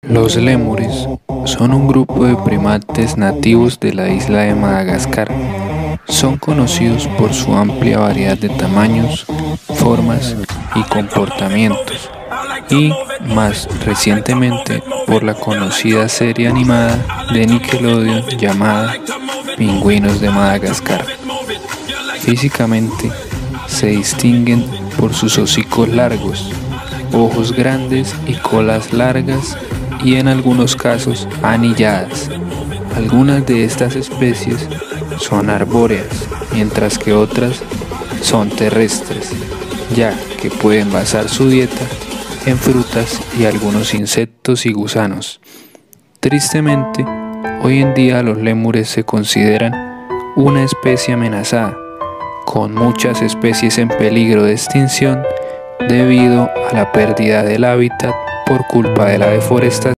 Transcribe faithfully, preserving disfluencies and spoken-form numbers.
Los lémures son un grupo de primates nativos de la isla de Madagascar. Son conocidos por su amplia variedad de tamaños, formas y comportamientos, y más recientemente por la conocida serie animada de Nickelodeon llamada Pingüinos de Madagascar. Físicamente se distinguen por sus hocicos largos, ojos grandes y colas largas y en algunos casos anilladas. Algunas de estas especies son arbóreas, mientras que otras son terrestres, ya que pueden basar su dieta en frutas y algunos insectos y gusanos. Tristemente, hoy en día los lémures se consideran una especie amenazada, con muchas especies en peligro de extinción debido a la pérdida del hábitat por culpa de la deforestación.